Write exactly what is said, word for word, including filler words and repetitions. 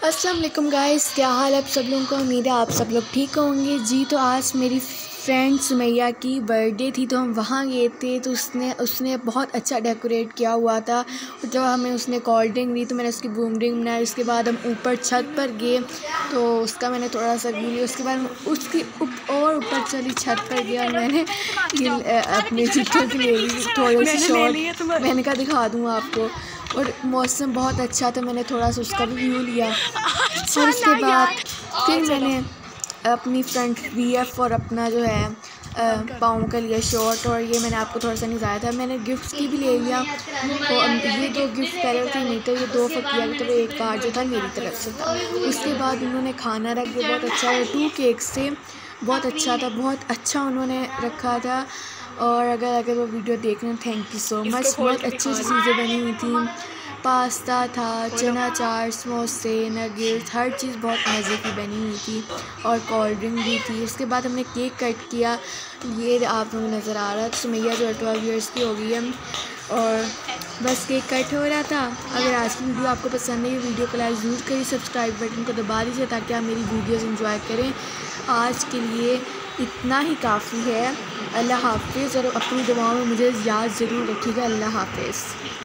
अस्सलाम वालेकुम गाइस, क्या हाल है आप सब लोगों का। उम्मीद है आप सब लोग ठीक होंगे जी। तो आज मेरी फ्रेंड सुमैया की बर्थडे थी तो हम वहाँ गए थे। तो उसने उसने बहुत अच्छा डेकोरेट किया हुआ था। जब हमें उसने कोल्ड ड्रिंक दी तो मैंने उसकी बूम ड्रिंक बनाई। उसके बाद हम ऊपर छत पर गए तो उसका मैंने थोड़ा सा व्यू लिया। उसके बाद उसकी उप और ऊपर चली छत पर गया और मैंने अपने जूतों की ले ली थोड़ी सी शॉर्ट। मैंने कहा दिखा दूँ आपको। और मौसम बहुत अच्छा था, मैंने थोड़ा सा उसका भी व्यू लिया। और उसके बाद फिर मैंने अपनी फ्रंट वी एफ और अपना जो है पाँव का लिया शॉर्ट। और ये मैंने आपको थोड़ा सा नहीं बताया था, मैंने गिफ्ट्स की भी ले लिया। तो ये दो गिफ्ट पहले थे नहीं तो ये दो फकिया की तरफ एक कार्ड जो था मेरी तरफ से था। उसके बाद उन्होंने खाना रख दिया, बहुत अच्छा है। टू केक्स थे, बहुत अच्छा था, बहुत अच्छा उन्होंने रखा था। और अगर अगर वो वीडियो देख रहे हैं थैंक यू सो मच। बहुत अच्छी अच्छी चीज़ें बनी हुई थी, पास्ता था, चना चाट, समोसे, नगेट्स, हर चीज़ बहुत मज़े की बनी हुई थी। और कोल्ड ड्रिंक भी थी। उसके बाद हमने केक कट किया, ये आप लोगों को नज़र आ रहा है। सुमैया जो है ट्वेल्व ईयर्स की हो गई है और बस केक कट हो रहा था। अगर आज की वीडियो आपको पसंद है, वीडियो को लाइक ज़रूर करिए, सब्सक्राइब बटन को दबा दीजिए ताकि आप मेरी वीडियोज़ इंजॉय करें। आज के लिए इतना ही काफ़ी है। अल्लाह हाफ़िज़ और अपनी दुआओं में मुझे याद ज़रूर रखिएगा। अल्लाह हाफ़िज़।